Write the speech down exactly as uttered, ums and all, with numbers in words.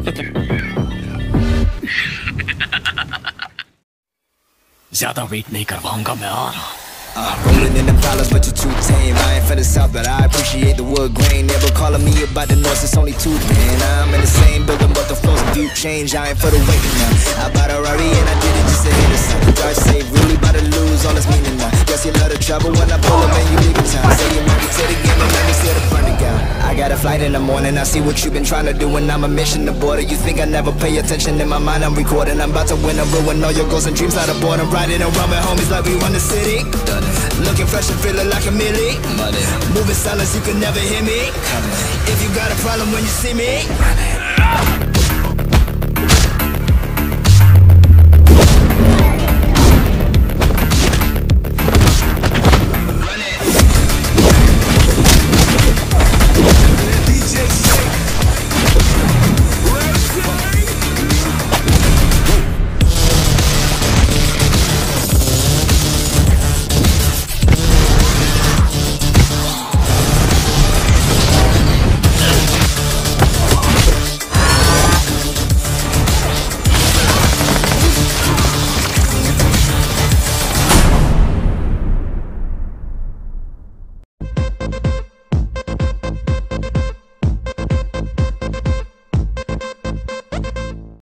ज्यादा वेट नहीं करवाऊंगा, मैं आ रहा हूँ। Uh, rolling in the palace, but you're too tame. I ain't from the south, but I appreciate the wood grain. Never calling me about the north, it's only two, man. I'm in the same building, but the floors do change. I ain't for the waiting now. I bought a Rari and I did it just to hit the sun. Drive safe, really about to lose all this meaning now. Guess you love the trouble when I pull up and you leave in town. Say you're married to the game and let me see the front gown. I got a flight in the morning, I see what you've been trying to do, and I'm a mission to border. You think I never pay attention? In my mind I'm recording. I'm about to win and ruin all your goals and dreams out of boredom. Riding around with homies like we run the city. Looking fresh and feeling like a millie. Money. Moving silence, you can never hear me. If you got a problem when you see me,